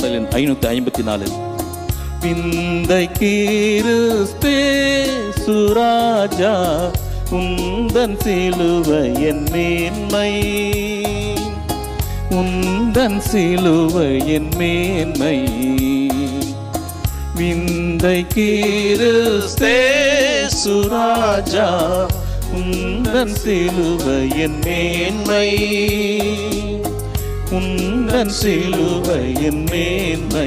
பாடல் எண் 554. விந்தை கிறிஸ்தே சுராஜா உந்தன் சிலுவை என் மேன்மை, உந்தன் சிலுவை என் மேன்மை. விந்தை கிறிஸ்தே சுராஜா உந்தன் சிலுவை என் மேன்மை, உந்தன் சிலுவை என் மேன்மை.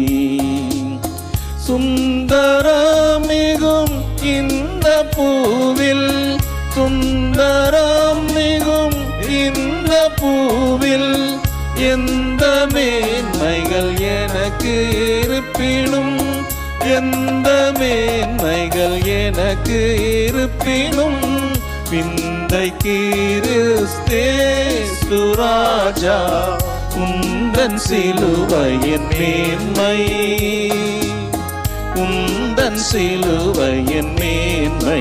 சுந்தரமிகும் இந்த பூவில், சுந்தரம் மிகும் இந்த பூவில் எந்த மேன்மைகள் எனக்கு இருப்பினும், எந்த மேன்மைகள் எனக்கு இருப்பினும் விந்தை கிறிஸ்தே சுராஜா உந்தன் சிலுவை என் மேன்மை, உந்தன் சிலுவை என் மேன்மை.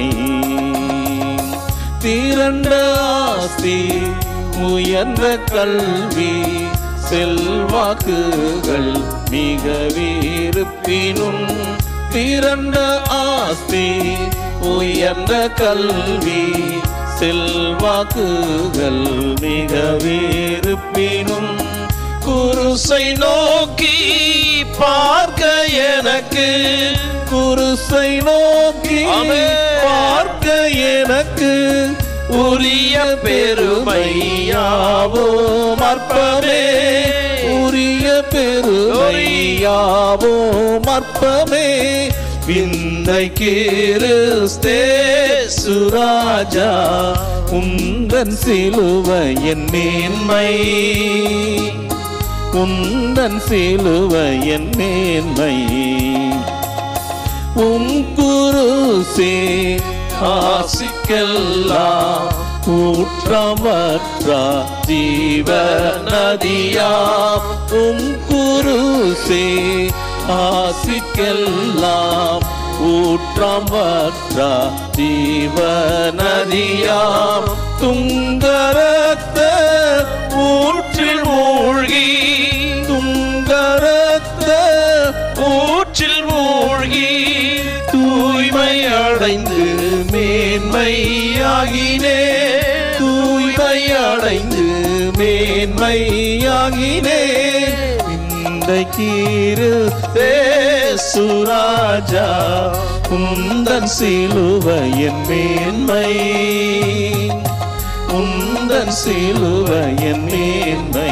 திரண்ட ஆஸ்தி உயர்ந்த கல்வி செல்வாக்குகள் மிகவிருப்பினும், திரண்ட ஆஸ்தி உயர்ந்த கல்வி செல்வாக்குகள் மிகவிருப்பினும் குருசை நோக்கி பார்க்க எனக்கு, குருசை நோக்கி பார்க்க எனக்கு உரிய பெருமையாவோம் அற்பமே, உரிய பெருமையாவோம் அற்பமே. விந்தை கிறிஸ்தே சுராஜா உந்தன் சிலுவை என் மேன்மை, உந்தன் சிலுவை என் மேன்மை. குருசே ஆசிக்கெல்லாம் ஊற்றமற்ற ஜீவ நதியாம், குருசே ஆசிக்கெல்லாம் ஊற்றமற்ற ஜீவ நதியாம். துங்கரத்த ஊற்றில் மூழ்கி, துங்கரத்த ஊற்றில் மூழ்கி தூய்மை அடைந்து மேன்மையாகினே, தூய்மை அடைந்து மேன்மையாகினே. விந்தை கிறிஸ்தே சுராஜா உந்தன் சிலுவை என் மேன்மை, உந்தன் சிலுவை என் மேன்மை.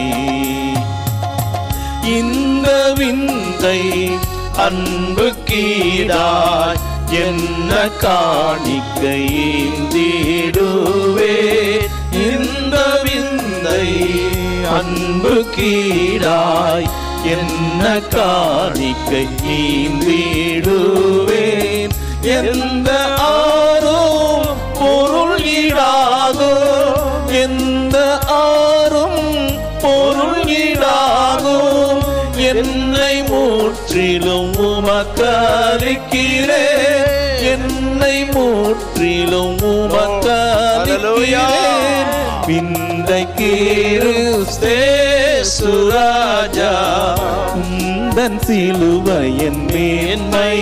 இந்த விந்தை அன்பு கீடாய் என்ன காணிக்கை ஏந்திடுவே, இந்த விந்தை அன்பு கீடாய் என்ன காணிக்கை ஏந்திடுவேன். எந்த ஆரும் பொருள் ஈடாகோ, எந்த ஆரும் பொருள் ஈடாகோ என்னை முற்றிலும் உமக்களிக்கிறேன், என்னை முற்றிலும் உமக்களிக்கிறேன். விந்தை கிறிஸ்தே சுராஜா உந்தன் சிலுவை என் மேன்மை,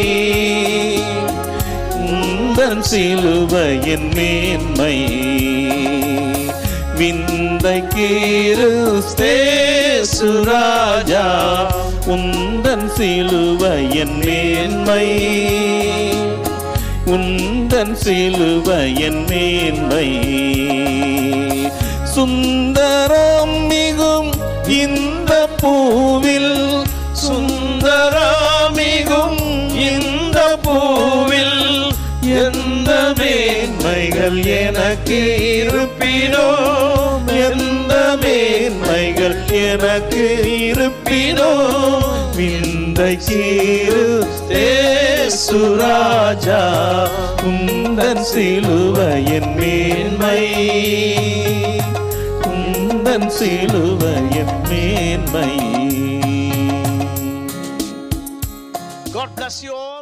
உந்தன் சிலுவை என் மேன்மை. விந்தை கிறிஸ்தே சுராஜா உந்தன் சிலுவை என் மேன்மை, உந்தன் சிலுவை என் மேன்மை. சுந்தரம் மிகும் இந்த பூவில், சுந்தரம் மிகும் இந்த பூவில் எந்த மேன்மைகள் எனக்கு இருப்பினோ, எந்த மேன்மைகள் எனக்கு இருப்பினோ விந்தை கிறிஸ்தே சுராஜா உந்தன் சிலுவை என் மேன்மை, உந்தன் சிலுவை என் மேன்மை. God bless you all.